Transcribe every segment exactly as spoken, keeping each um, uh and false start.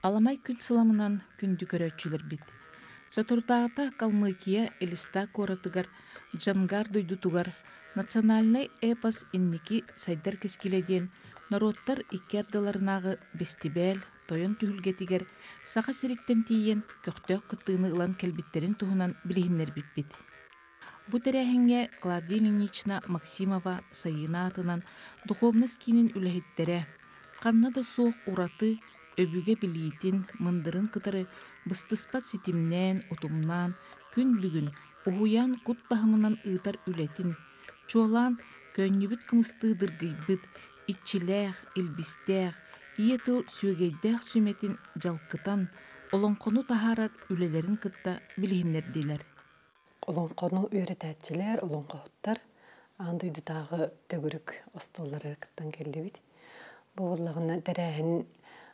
Аламай күн сыламынан күнді көрөчүлөр бит. Сотуртаата калмыкия элиста коратыгар, джангар дойдутугар, национальный эпос инники сайдар кескиледен, народтар иккердыларнағы бестибел, тойон түхілгетигер, сақа сириттен тиен көқтөк кыттыны ылан келбиттерин туһунан билихиннер бит-бит. Бу тәрәһеңе Клавдия Ильинична Максимова сайына атынан Духовныскинин үлэхиттере, канна да соох ураты, өбүге билиитин, мындырын кытары, быстыспат ситимнен, утумнан, күн бүгүн, уһуян кут тахымынан ыытар үлетин, чуалан көннүбүт кымыстыыдыр гыйбыт, итчилээх, илбистээх, ие тыл сүйөгейдээх сүметин жалкытан, олонкону тахарар үлелерин кытта билихиннердилер. Олонкону үйрәтәтчеләр, олонкоһуттар, андай дутағы төгүрүк остоллары кыттан келдебит. Бу буллагына тәрәһин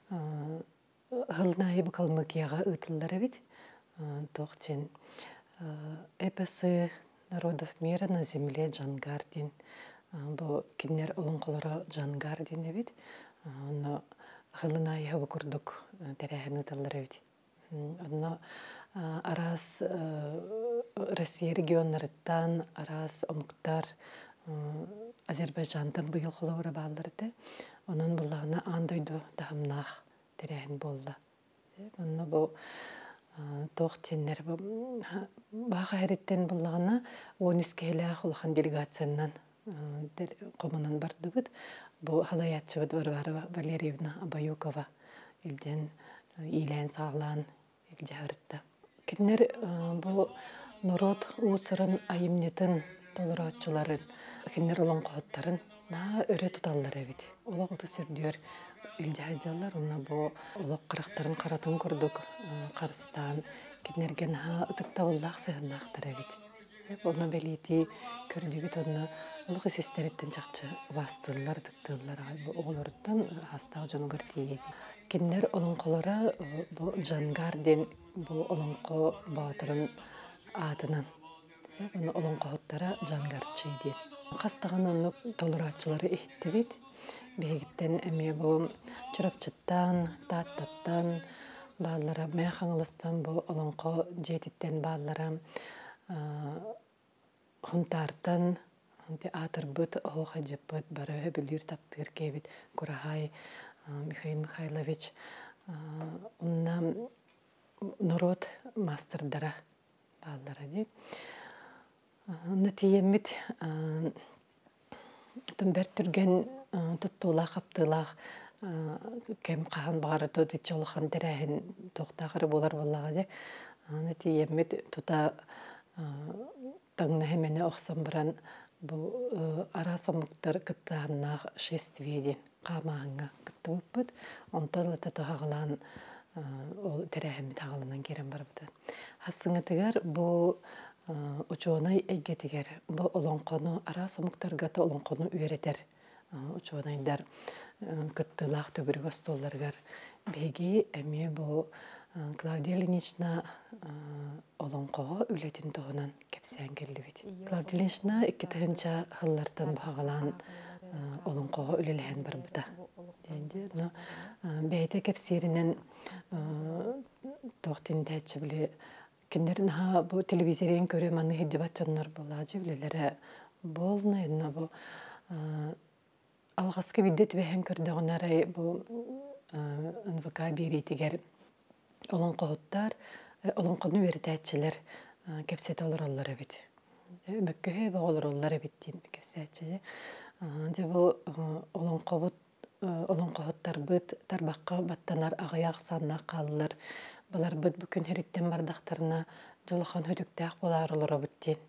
хылнайы бу калмыкияга ытыллары бит. Тоқчен эпосы народов мира на земле Джангардин. Бу кинер олонколора Джангардин бит. Но хылнайы бу курдук тәрәһин ытыллары бит. Онно арас Россия регионнарыттан, арас омуктар Азербайджантан быйыл холовара балдырды. Онун буллагына андойду тахымнах терәһин болла. Онно бу тоқ теннер бу баха хәреттен буллагына он үч кәйләх улхан делегацияннан комунан бардыбыт. Бу халаятчыбыт Варвара Валерьевна Абаюкова илден илән саглан илҗәртте. Кинер бу народ усырын айымнетін толыратчыларын, кинер олон қоттарын на өрі тұталлары бит. Олақ ұты сүрдер илжайжалар, онна бу олақ қырақтарын қаратын көрдік Қарыстан, кинерген ха ұтықта олақ сығынақтары бит. Оны бәлеті көрді бит, оны олық есестереттен жақшы бастылар, тұқтылар, оғылырыттан хастау жанығыр тейеді. Кинер олон қолары бу Джангарден бу олон қо батырын атынан. Оны олон қоғыттара Джангарчы ден. Қастаған оны толыратчылары ehtti бит. Бейгіттен әме бу чұрапчыттан, таттаттан, баллара мәхаңылыстан бу олон қо жетіттен баллара хунтартан, атыр бұт, оға жеп бұт, бары өбілер таптыр кебіт, Курахай Михаил Михайлович. Онна народ мастердара балдара ди. Оны тиеммит тымбер түрген туттуулах, аптылах кем қахан бағары тоды чолхан тәрәхін тоқтағыры болар болаға ди. Оны тиеммит тута таңны хемене оқсан баран бұл арасамуктар кыттағыннақ шестведен қамағынға кытты бұппыд. Онтан лыта тоғағылан ол тәрәхімі тағылынан керен барбыды. Хасыңытыгар бұл учуонай әйгетігер. Бұл олонқону арасамуктарғата олонқону үйретер. Учуонайдар кыттылақ төбірі бастолларғар. Беги әме бұл Клавдия Ильинична олонқоға үлетін тоғынан кепсән келді бет. Клавдия Ильинична икки тығынча хыллартан бағалан олонқоға үлелән бар бұда. Бәйті кепсерінен тоқтен дәтші біле. Кендерін ха бұл телевизорен көрі маны хеджібат жонлар болады білелері болны. Алғасқы бидет бәйін көрдіғын арай бұл эн вэ ка беретігер олонқоғыттар, олонқоғыны өрітәтшілер кепсет олар олар әбет. Бөккөе бағылар олар әбеттен кепсетші. Бұл олонқоғыттар бұд тарбаққа баттанар ағаяқ санына қалылар. Бұлар бұд бүкін хереттен бардақтарына жолыған өдіктәқ болар олар әбеттен.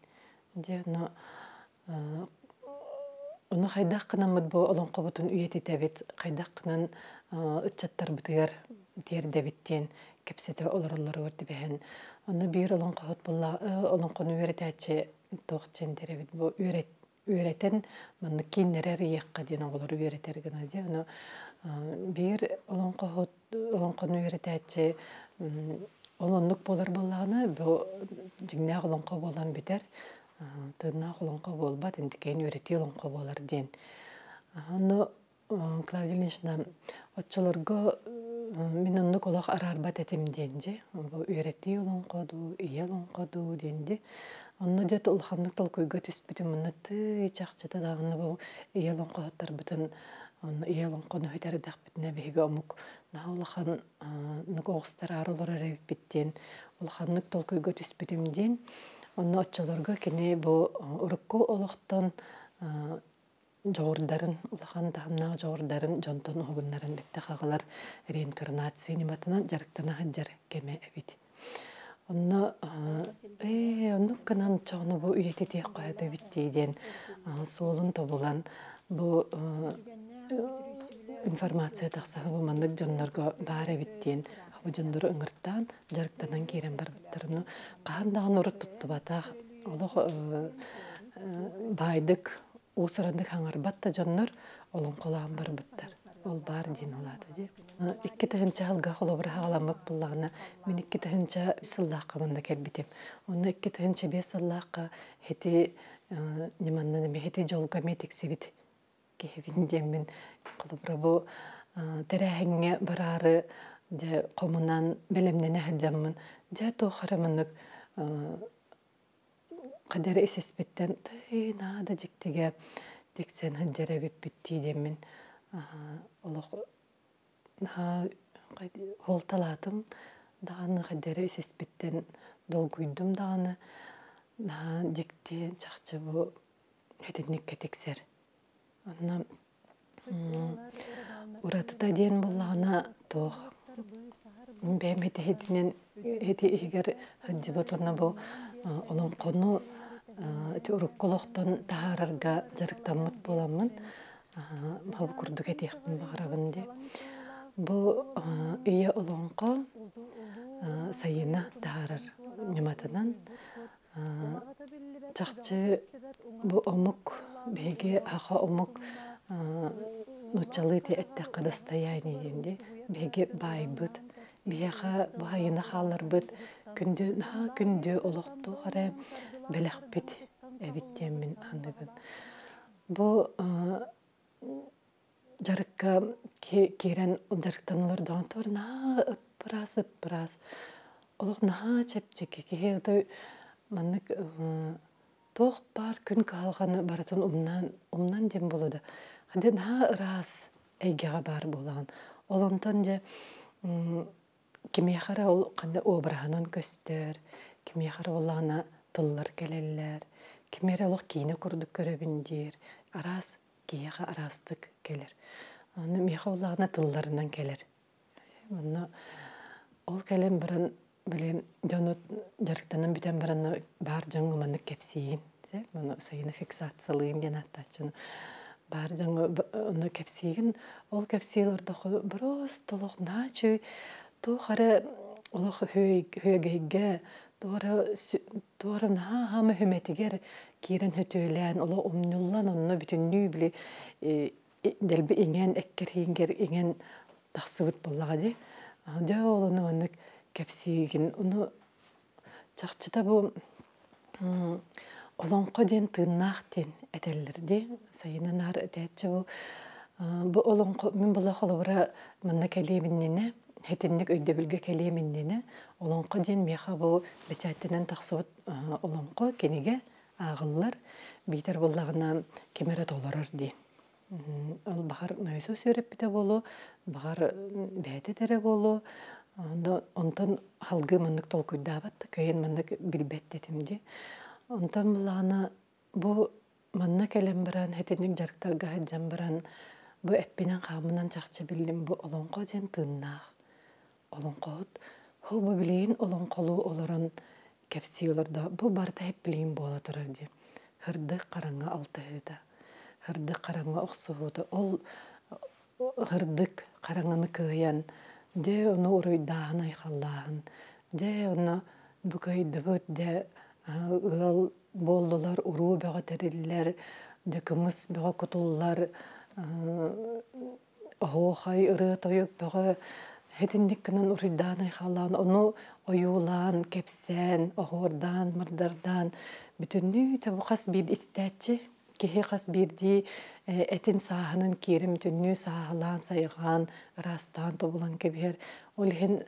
Оны қайдақ қынан бұд бұл олонқоғытын үйеті тәбет, қайдақ қынан үтчаттар бұдығар дердебеттен кепсете олар-олар өрді бәйін. Оны бір олонқоғыт бұлла, олонқоны өретәтші тоқчен деребет. Бұл өретен, мұны кейінлерер еққа ден олар өретергіна де. Bir олонқоны өретәтші олонлық болар болағына, бұл жіңнәқ олонқо болан бітер, тыңнақ олонқо болбат, ендікейін өреті олонқо болар ден. Клавдия Ильинична отчыларға мен онны колох арарбат этим денди. Бу үйрәтти улун коду, ия улун коду денди. Онны дет улханнык толкуйга түспүтүм мына ты чакчыта дагыны бу ия улун кодтар бүтүн онны ия улун кону хөтәрдәк бүтүнә биге омук. На улхан нугостар арылар арып биттен. Улханнык толкуйга түспүтүм ден. Онны отчолорга кене бу урукку олохтон жоғырдарын, улахан тағымнағы жоғырдарын жонтон оғынларын бітті қағалар реинкарнация нематынан жарықтана ханжар кеме әбит. Онны, онны қынан чоғыны бұл үйеті тек қойды біттейден солын тобылан бұл информация тақсағы бұл мандық жонларға бар әбіттен бұл жонлары ұңырттан жарықтанан керен бар біттіріні қағандағын ұры тұтты батақ олық байдық Усарандык хаңар батта жоннор олон колаан бар буттар. Ол бар дин олады ди. Икки тахынча халга холобра хагаламык буллагына мен икки тахынча сыллакка мында келбитем. Оны икки тахынча бес сыллакка хети неманна неме хети жолга метексибит. Кебиндем мен холобра бу терехиңе барары же комунан белемнене хаджаммын. Же то харамынык Қадары есеспеттен нада жектіге тексен ханжара беппетті демен холталатым дағаны қадары есеспеттен долгуйдым дағаны жекті чақчы бұл хетіннікке тексер. Ұратыда ден болағына тоқ. Бәм хеті хетінен хеті егер хаджы бұтына бұл олон қону урукколоқтон таарарга жарыктаммыт боламын. Бу курдук этекпин багарабын де. Бу ия олонко сайына таарар нематынан чакчы бу омук беге аха омук нучалыты эттек кадастаяйны денде. Беге байбыт. Бияха байына халарбыт. Күндө на күндө олоқту қара белекпет әбиттен мен андыбын. Бу жарыққа керен жарықтан олардан тор на ыппырас ыппырас. Олық на чепчеке кеуді маннык тоқ бар күн қалғаны баратын умнан дем болуды. Қады на ырас әйгеға бар болған. Олонтан же Кимияхара ол қанда обраханын көстер, кимияхара олағына тыллар келелер, кимияра олық кейіні күрдік көребіндер, арас, кейіға арастық келер. Мияха олағына тылларынан келер. Ол келем бірін, білем, жарықтанын бітен бірін бар жаңы маңы кепсейін. Сайыны фиксациялығын ден аттачын. Бар жаңы кепсейін, ол кепсейлерді бірос толық начы, То хара олох хөөгейге туара наха хама хөметигер кирен хөтөлән ола умнуллан онно бүтүннүү биле делби иңен эккерхингер иңен тахсыбыт боллага ди. Да олону маннык кепсигин уну чакчыта бу олонко ден тыннахтен этеллерди. Сайына нар этече бу бу олонко мен була холобра манна келеминне Хетинник өйді білге келеміндені, олонқы ден меха бұл бәчәттінен тақсыбыт олонқы кенеге ағылылар, бейтер болағына кемерет оларыр ден. Ол бағар нөйсу сөреп біте болу, бағар бәйті тәрі болу, онтан халғы мандық толкүйді абатты, кайын мандық білбәттетімде. Онтан болағына бұл манна кәлем біран, хетинник жарықтарға хаджан біран, бұл әппінен қамынан чақчы білдім, бұл олонқы ден тыннақ. Олонқот, ху бу билейин олонқолу оларан кепси оларда, бу барда хеп билейин бола турар ди. Хырдық қараңа алтыһыда, хырдық қараңа оқсуғыда, ол хырдық қараңаны кыян, де оны уройдағын айқаллағын, де оны бұқайды бұд, де ұғал болдылар, уру бәға тәрілілер, де кымыс бәға құтылылар, оғай ұры тойып бәға Хетинник кынан урыйдан айхалан, onu oyulan, kepsen, oğurdan, mırdardan, bütünlüğü tabi qas bir istətçi кеһи хас бирди этин сааһынын кирим түннү сааһалаан сайгаан растаан тобулан кебер олихин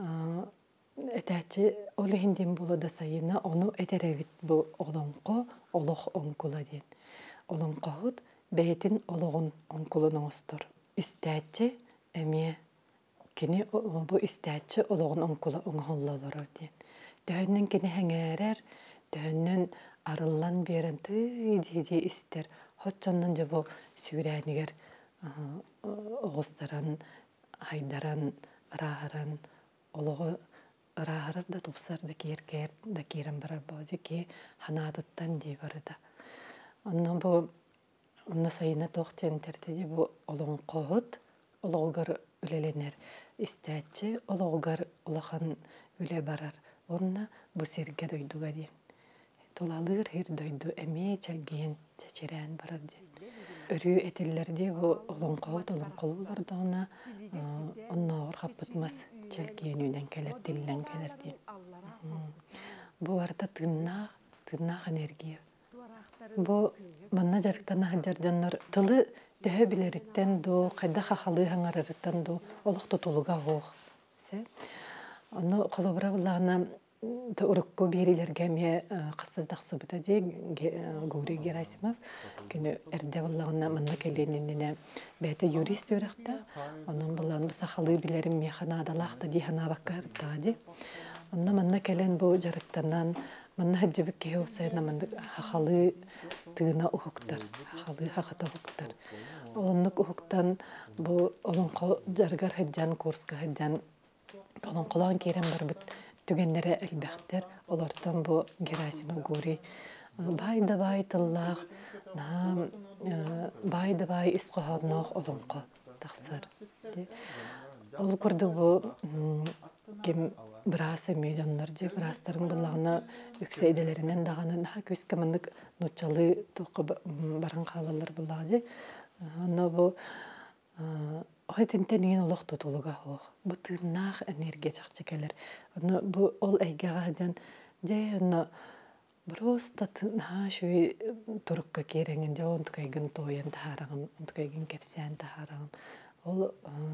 этәчи олихин дин булада сайына ону этеребит бу олонко олох онкула ден олонкохут бәйтин ологун онкулун оңостор истәчи эме кини бу истәчи ологун онкула оңholлолор ден төһөннөн кини хәңәрәр төһөннөн арыллан берен тыйди истер хотчоннон жабо сүрәнигер оғыстаран хайдаран рахаран олого рахарар да тупсар да кер-кер да керен барар болжы ки ханадыттан дей барыда онно бу онно сайына тоқтен тертеди бу олон қоғыт ологор үлеленер истәчи ологор улахан үле барар онна бу сирге дойдуга ден толалыр хир дойду эме чалген чечерен барар ден өрү этиллерди бу олон қоғыт олон қолулар да она онно орхаппытмас чалгенүүден келер диллен келер ден бу арта тыннах тыннах энергия бу манна жарыктана хаджаржаннар тылы төһө билериттен ду кайда хахалы хаңарырыттан ду олох тутулуга хоох се ону колобура буллаана урукку берилерге ме кысты таксыбыта де Гурий Герасимов күнү эрде буллагына манна келенинне бәте юрист өрөктө онун буллаан бу сахалы билерим механадалахта ди ханабаккар тади онна манна келен бу жарыктанан манна хаджыбык кеусайна манна хахалы тыына ухуктар хахалы хахата ухуктар оннук ухуктан бу олонко жаргар хаджан курска хаджан олонколон керен барбыт түгеннере элбэхтер олортон бу Герасимов Гурий байда бай тыллах на байда бай исқоһоннох олонко тахсар ол курду бу ким брасы миллионнор же брастарын буллагына үксейделеринен даганы на күскемендик нучалы токко баран калалар буллагы но бу Ойтентенин олох тутулуга хоох. Бу тыыннаах энергия чакчы келер. Оно бу ол эйгага хаджан же оно просто тыыннаа шуй турукка кереңин же онтукайгын тоян тахарагын, онтукайгын кепсян тахарагын. Ол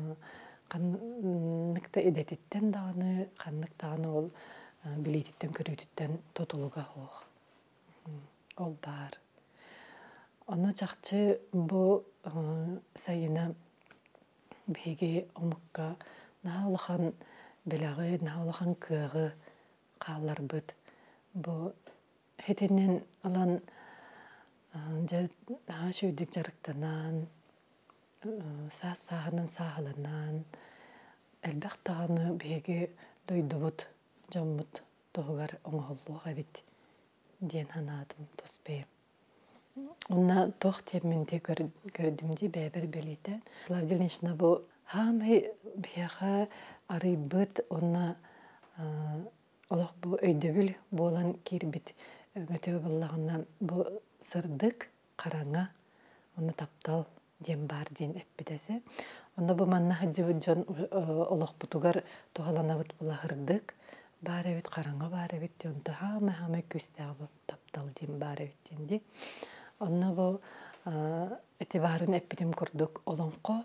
канныкта эдетиттен даганы, каннык даганы ол билетиттен көрүтүттен тутулуга хоох. Ол бар. Оно чакчы бу сайына беге омукка наулахан белагы наулахан кыгы каллар быт бу хетенен алан же хашүйдүк жарыктанан саа-сааһынан сааһаланан элбактаганы беге дойдубут жоммут тогар оңоллуга бит диен ханадым тоспе Онна тох темменде көрдүмжи бәбер белите. Владимировна бу хамы бияха арыйбыт онна олох бу өйдөбүл болан кирбит өтө буллагына бу сырдык караңа онна таптал дем бар дин эппитесе. Онда бу манна хаджыбы жон олох бутугар тухаланабыт булахырдык бары бит караңа бары бит онда хамы хамы күстәбы таптал дем бары бит динди. Онна бу этибарын эппитим курдук олонко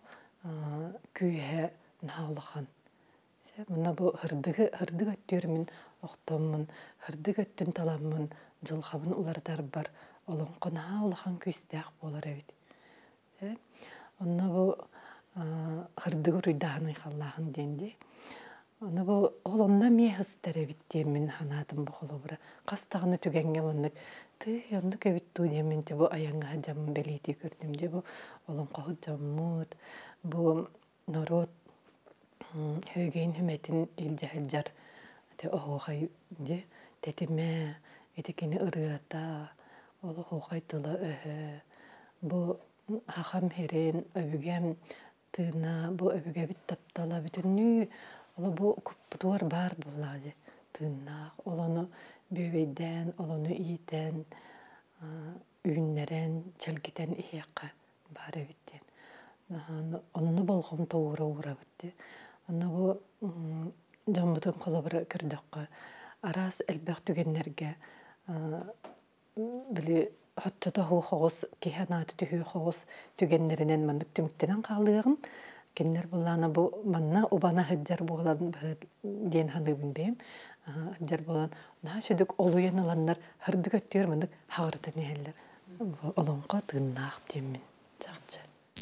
күйе наулахан. Мына бу хырдыгы хырдык өттөрмүн октоммун, хырдык өттүн таламмын, жылхабын улардар бар олонко наулахан күстәк болар эбит. Онна бу хырдыгы руйдааны халлахан денди. Онна бу олонда мехистер эбит демин ханатым бу холобура. Кастагыны түгенге мындык ты онда кебитту демен те бу аянга жам белити көрдүм же бу олонко жаммут бу народ хөгейн хүметин илжахжар те охой же тетиме этекени ырыата оло хохай тыла э бу хахам херен өбүгем тына бу өбүгө бит таптала бүтүннү оло бу куптуар бар буллади тына олону бөбейден, олону ийтен, үйіннерен, чәлгетен иеққа бары біттен. Онны болғым тоғыра ұра бітті. Онны бұл жамбытын қолабыра көрдіққа арас әлбәқ түгенлерге білі хоттото хуохогус киханааты түхүохогус түгеннеринен мандык түмүктенен каалыгын киннер буллана бу манна убана хыджар бугулан диен ханыбын бем хыджар булан на шүдүк олуяналаннар хырдык өттүөр мандык хагыртан нехеллер олонко тыыннаах диеммин чакчы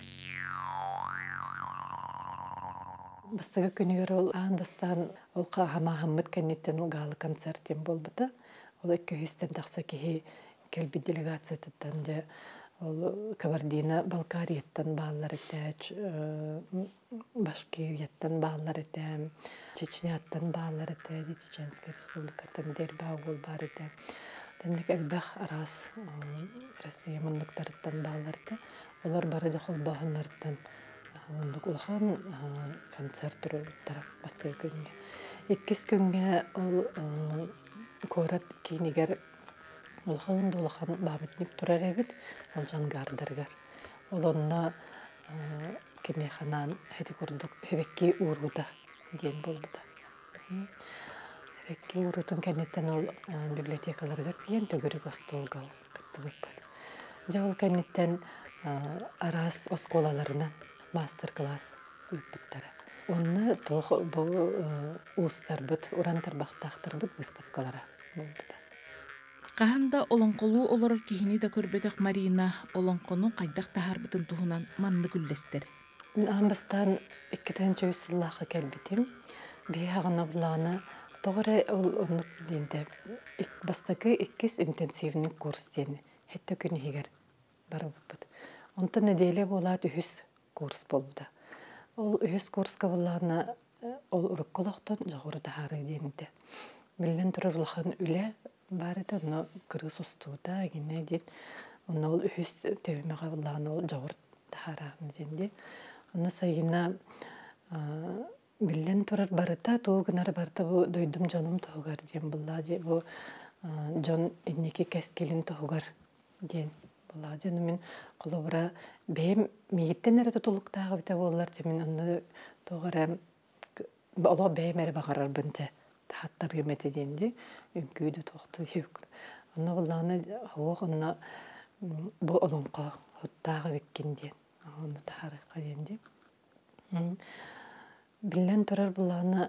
бастага күнүгөр ол аан бастан ол хама хаммыт кеннеттен угаалы концертин болбута ол эки хүстен такса кихи келби делегациятан же ол Кабардино-Балкарияттан баалар этээч, Башкирияттан баалар этээм, Чечняттан баалар этээди, Чеченская республикаттан дербаагул бар этээм. Тенник элбэх арас Россия муннуктарыттан баалар этэ. Олар бары да холбаахыннарыттан муннук улахан концерт туруруттара бастыгы күнгө. Иккис күнгө ол корат кинигер улахан дулахан бабытник турар эбит, ол жангардаргар. Ол онна кинеханан хэти курдук хебекки уруда диен болбута. Хебекки урутун кеннеттен ол библиотекаларгар тиен төгөрүк остолга кыттыбыппыт. Жа ол кеннеттен арас осколаларынан мастер-класс ыппыттара. Онна тох бу устарбыт, урантарбактактарбыт выставкалара болбута. Каханда олонколуу олорор кихини да көрбөтөк Марина олонкону кайдак тахарбытын туһунан манны күллестер. Амбастан иккитен чөйсыллаха келбитим. Бияғына буланы тоғыры ол онук динде бастакы иккис интенсивный курс дени. Хетте күні хигер барабыппыт. Онта неделе болат үхіс курс болбуда. Ол үхіс курска буланы ол урукколоқтон жоғыры тахары денде. Билен турарлахын үле бары да но кырыс устуда гине ден. Оны ол үхіс төвмеға буланы ол жоғыр тахарағын денде. Оны сайына билен турар барыта туғынар барыта бу дойдум жоным тоғығар ден бұлла де. Бу жон иннеки кәскелін тоғығар ден бұлла де. Мен қолыбыра бәйім мейіттен әрі тұтылықтағы біте болылар де. Мен оны тоғыра ола бәйім әрі бағарар бінте тағаттар кеметі денде. Үңкүйді тоқты деук. Оны бұлланы хоқ, оны бұл олонқа хоттағы беккен ден. Оны тағарыққа денде. Билен турар бұлланы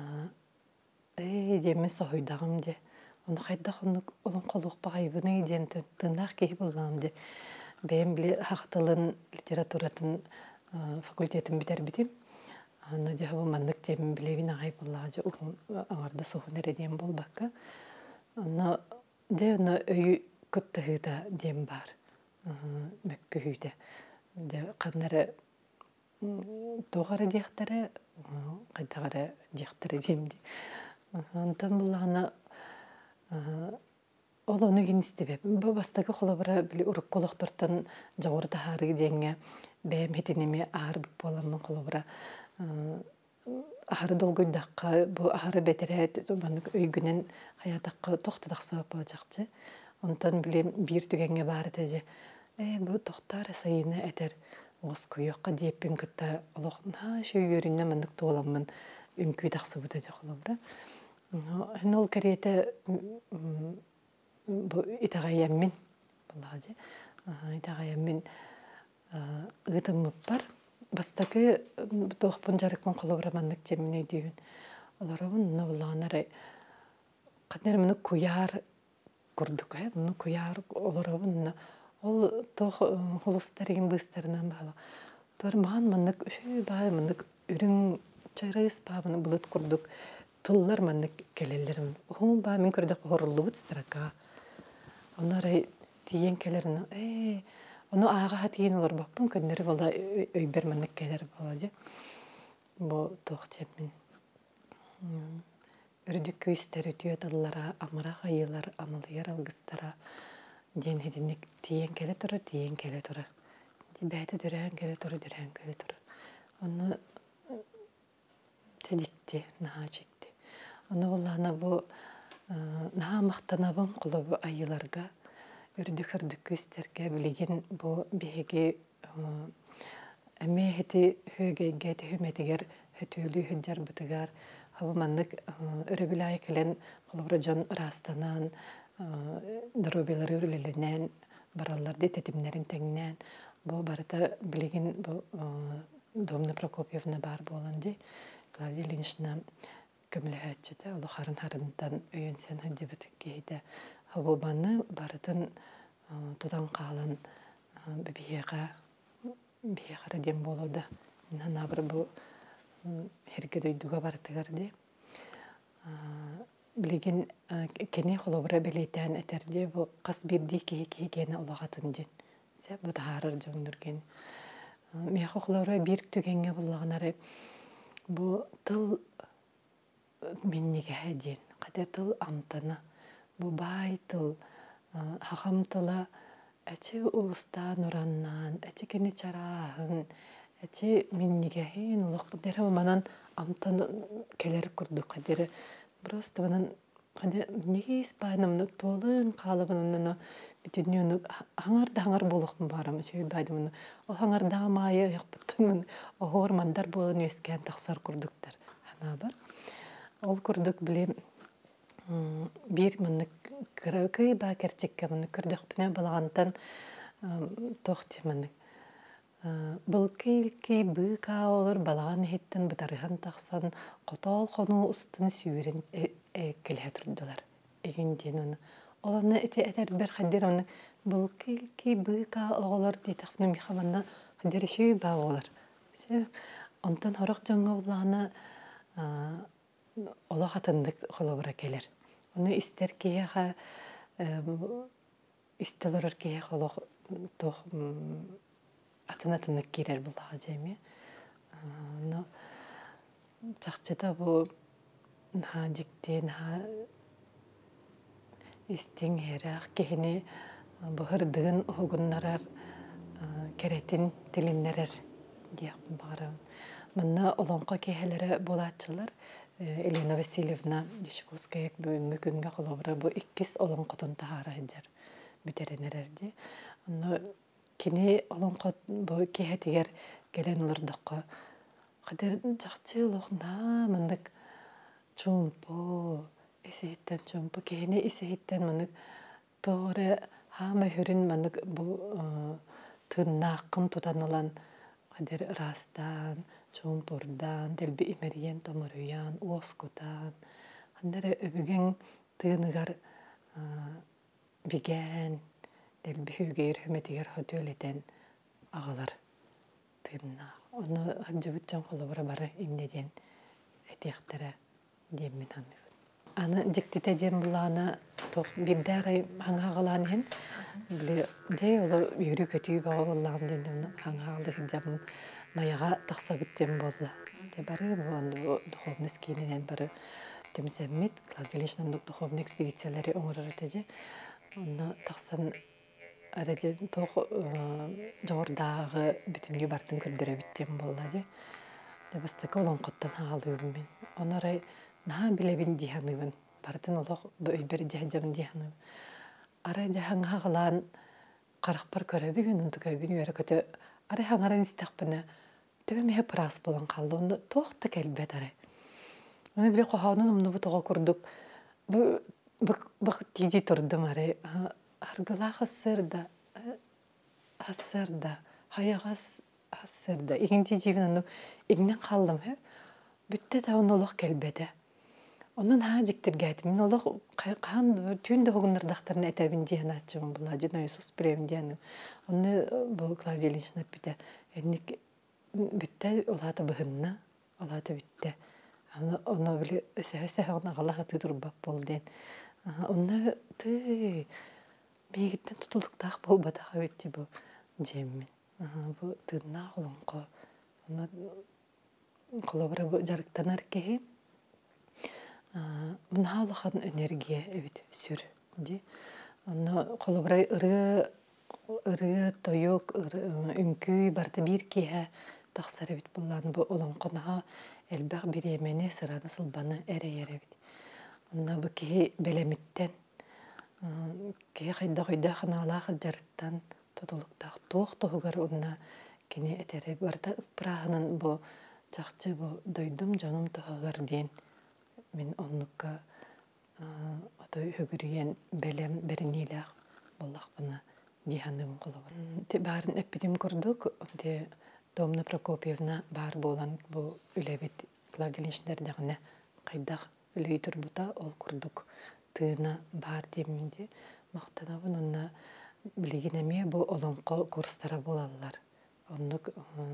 эй деме соғойдағым де. Оны қайдақ олон қолуқ бағайбыны ден тыңдақ кейі бұлланы де. Бәйім біле хақтылын литературатын факультетін бітер бітем. Оны де бұл мандық демен білевін ағай бұллады. Ағарда соғын әреден бол баққа. Оны де оны өй күттіғыда дем бар. Мөккі үйде. Қаннары тоғары дияқтары, қайдағары дияқтары демді. Онтан бұлағына ол оны ген істебе. Бастағы қолабыра ұрық қолықтыртын жауыр тахары денге бәйім хетінеме ағыр бүк боламын қолабыра. Ағыры долгойдаққа, бұл ағыры бәтірі өйгінен қаятаққа тоқтадақ сабап болacakчы. Онтан білем бір түгенге бары тәже. Бұл тоқтары сайыны әтер оғыз көйіққа дейіппен күтті олықна шөйгеріне мандық тоғыламын үмкүй тақсы бұта де қолабыра. Ол кәреті итағайяммен бұлады. Итағайяммен ұғытымып бар. Бастакы тоқпын жарықпын қолабыра мандық жемін өйдейін. Оларауын ұны бұлағанары қатнары мұны көяр көрдік. Мұны көяр оларауын ол тоқ холустарығын бұстарынан бағала. Тор маған мандық үші баға мандық үрін чарыс бағаны бұлыт көрдік. Тыллар мандық келелерім. Оғын баға мен көрдік ғорылы бұт страка. Онары тиен келерін. Оны аға тиен олар бақпын көндері болда өйбер мандық келер болады. Бұл тоқ жемін. Үрдік көйістері түйеталылара, амырақ айылар, амылыяр алғыстара. Ден хединник тиен келе тұрар, тиен келе тұрар. Бәйті дүрән келе тұрар, дүрән келе тұрар. Оны тедікте, наға чекте. Оны олағына бұл наға мақтанабын құлы бұл айыларға, үрдік-үрдік көстерге білеген бұл бейге әме хеті хөгейге түйметігер хөтөлі хүджар бұтығар. Хабы мандық үрі келен құлы жон растанан, дробелары үрілінен бараллар ди тетимнерин теңнен бу барыта билигин бу Домна Прокопьевна бар болан ди Клавдия Ильинична көмлөһөччүтэ олу харын харынтан өйөнсен хыджыбыт кейде бу баны барытын тудан калан бибиега биехара дем болода нана бір бу херге дойдуга бартыгар ди билигин кене холобра белетен этерди бу кас бирди ки ки гене олагатын дин се бу таарыр жөндүрген меха холора бир түгенге булганары бу тыл минниге хедин кате тыл амтана бу бай тыл хахам тыла эчи уста нураннан эчи кене чараһын эчи минниге хин улук дер манан амтан келер курдук кадере просто манан каде неге испайнымны толын калыбынын бүтүнүнү аңар даңар болохмун барам сөй байдымын ол аңар дамайы япыттын огор мандар болон эскен таксар курдуктар ана бар ол курдук билем бир мынык кыракы ба керчекке мынык көрдөк бине балагантан тохти мынык был кейлки быка олар балаган хеттен бытарыхан таксан котол кону устун сүйрен келе турдулар эгин ден оланы эте этер бер хаддер оны был кейлки быка оголор дитахны михаманна хаддер шүй ба олар онтан хорок жаңга улана ола хатындык холобра келер оны истер кияга истелер кияга олох тох атынатыннык кирер булага жеме но чакчыта бу на жиктен ха истин herах кехини быгырдыгын огуннарар керетин тилиннерер дип барам мына олонко кехелере болатчылар Елена Васильевна Дешковская бүгүнкү күнгө холобра бу иккис олонкотун таара жер бүтеренерерди но кини олонкот бу кехетигер келен улурдукка кадер жакчы лохна мындык чумпу эсеиттен чумпу кени эсеиттен мындык торе хама хүрүн мындык бу тыннакын тутанылан кадер растан чумпурдан делби имериен томоруян оскутан хандары өбүген тыыныгар биген делби хүгейр хүметигер хөтөлетен агалар тыынна оны хаджыбытчан холобра бары иннеден этияктере демин аны аны жиктите дем буланы тох бирдары хаңагалан хен биле де оло юрү көтүй бага буллаган денден хаңагалды хиджабын маяга такса биттем болла. Те бары бу духовный скинен бары темсеммит Клавдия духовный экспедициялары оңорор этеже. Онда таксан араде тох жордагы бүтүнгө бартын көрдөрө биттем болла же. Те бастык олон коттан хаалдым мен. Онорай на билебин диханыбын. Бартын олох бөйбер жажабын диханы. Арай жахан хаглан каракпар көрөбүн, унтукөбүн өрө көтө. Арай хаңарын истакпына төбе меhe прас болан қалды. Онда тоқты кәлбет арай. Оны біле қоғанын умны бұтыға күрдік. Бұқ тиди тұрдым арай. Арғылақ асырда, асырда, хаяғас асырда. Егінті жевін оны егінен қалдым. Бүтті да оны олық кәлбеті. Onun ha jiktirgäti min olaq kan tündə hoğunlardaqtarını eterbin jihanatçım bular juna Yesus prem diyanım. Onu bu Claudia Ilichna bide ennik bitte olata bıhınna olata bitte. Onu onu bile öse-öse ona Allah'a tuturbap bolden. Onu tı bigitten tutuluktaq bolbatağa bitti bu jemmin. Bu tınna olunqo. Onu kolobra bu jarıktanar ki Мнаалахан энергия эбит сүр ди. Аны колобрай ыры ыры тоёк үңкүй барта бир киһә тахсар бит буллан бу олон конаха элбәг биремене сыраны сылбаны эре-эре бит. Аны бу ки белемиттен ки хайда хайда ханалах жарттан тотулуктак тох тогар унна кини этере барта праханын бу жакчы бу дойдум жаным тогар ден. Мен оннукка отой хөгүрүйен белем беринилах боллах бана диһаным колобор. Те барын эппитим курдук, те Домна Прокопьевна бар болан бу үлебит Клавдия Ильиничнердегне кайдах үлейтер бута ол курдук тыына бар деминде мактанабын онна билигинеме бу олонко курстара болалар. Оннук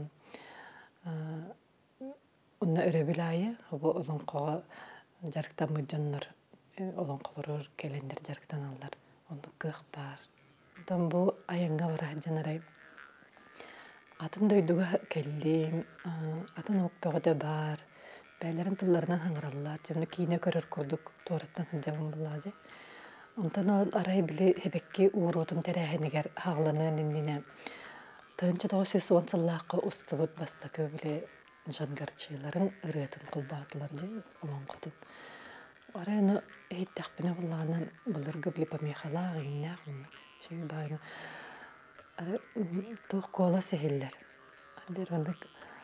онна өрөбүлайы бу олонкога жарктан мыжаннар олонколор келендер жарктан аллар. Оннук кых бар. Том бу аянга бара жанарай атын дойдуга келлим, атын окпоғыда бар, бәлерін тылларынан хаңыраллар, жемні кейіне көрір күрдік, туараттан хынжабын бұлады. Онтан ол арай білі хебекке уырутын тәрәхенігер хағланы нендіне. Тыңчы тоғы сөз онсыллаққа ұстығыт бастақы білі жангарчыларын ұрытын құлбатылар де, олан қотын. Арай оны әйттәқпіне бұлағынан бұлырғы білі памейхалақ, үйіннәқ, шөй бағына. Тух кола сехиллер. Бер вандык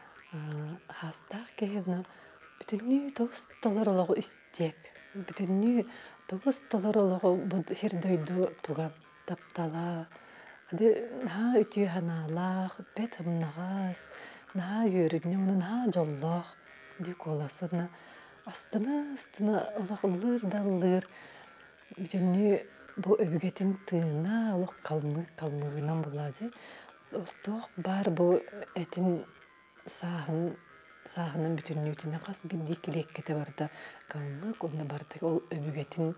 хастах кehevna бүтүннү тосталар олагы истеп. Бүтүннү тосталар олагы бу хердойду туга таптала. Хады на үтү ханалах бетамнагас. На йөрүнү унун ха жоллах ди коласына астына астына олагылыр даллыр. Бүтүннү бу өбүгетин тыына олох калмык калмыгынан булады. Олтох бар бу этин сахын сахынын бүтүннүтүнө кас бир килеккете барда калмык онда барды ол өбүгетин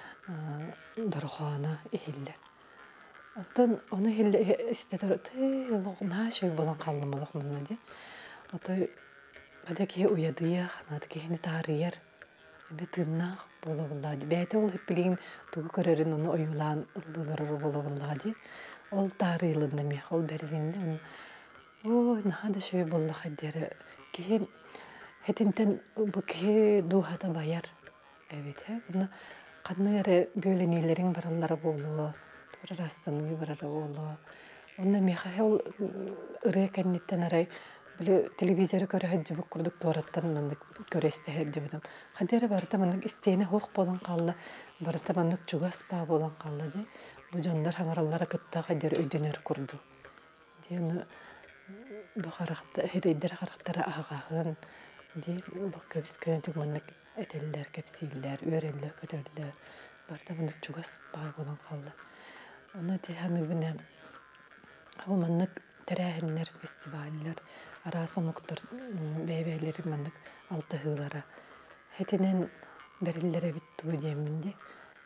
дархана эхиллер. Антон оны хилле истетер те логна шөй болон калмык мынады. Отой бадеке уядыя ханат кехни тарыяр. Бетиннах боло булады. Бәте ол хеппилин тугу көрөрүн оны оюлан ылдылары боло булады. Ол тарыйлында мех ол берилинде. О, нахада шөй болду хаддері. Кехен хетинтен бу кехе духата баяр. Эбете. Бұны қадныгары бөленелерин баралары болу. Тура растанығы барары болу. Онна меха ол ыры кәннеттен арай Биле телевизоры көрө хаҗыбы курдук тоораттан мындык көрөстө хаҗыбым. Хадere барта мындык истене хок болон калды. Барта мындык чугас па болон калды ди. Бу жондар хаңараллары кытта хадер өйдөнөр курду. Дени бу характа хедер характары агагын ди лок көбүскө тук мындык этелдер кепсиллер, өреллер көтөрлөр. Барта мындык чугас па болон калды. Аны теханы бине бу мындык Терәһеннәр фестивальләр, арасымыктыр бәйбәйләр мандык алты хылара. Хетенен берилләре битту диеминде.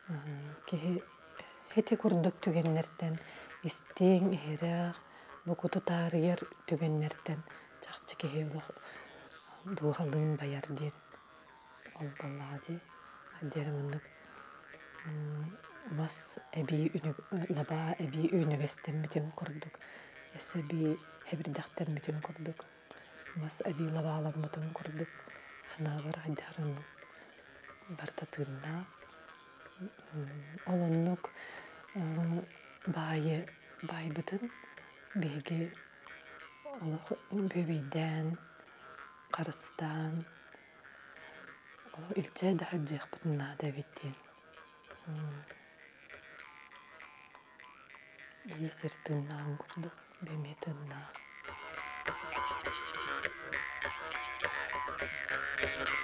Ке хете курдук түгеннәрдән истең эрәк, бу куту тарыяр түгеннәрдән чакчы кеһело дугалын баяр дин. Ал баллади хәдер мандык мас әби лаба әби университеттен битен курдук. Эсеби хебирдактан битен курдук. Мас әби лабалам битен курдук. Хана бар хадарын барта тынна. Олоннук байы бай битен беге олох бебейден Карыстан илче да хаҗих битенна да биттен. Есер тыннан курдук. Bemetena.